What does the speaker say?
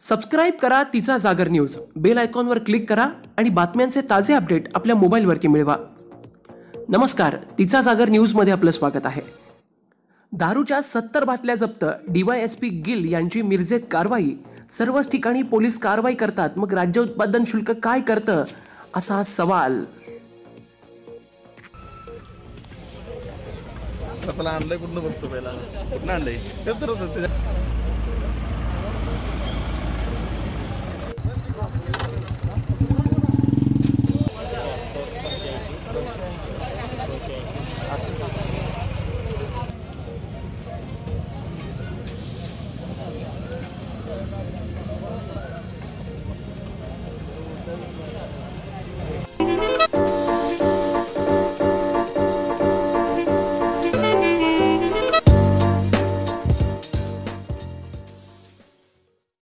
Subscribe करा तिचा जागर न्यूज, बेल आयकॉनवर क्लिक करा आणि बातम्यांचे ताजे अपडेट आपल्या मोबाईलवरती मिळवा। नमस्कार, तिचा जागर न्यूजमध्ये आपलं स्वागत आहे। दारूच्या 70 बाटल्या जप्त, डीवायएसपी गिल यांची मिरजेत कारवाई। सर्वच ठिकाणी पोलीस कारवाई करतात, मग राज्य उत्पादन शुल्क काय करतं असा सवाल। आपला आणलंय कुठनं बघतो पहिला कुठनं आणलंय तर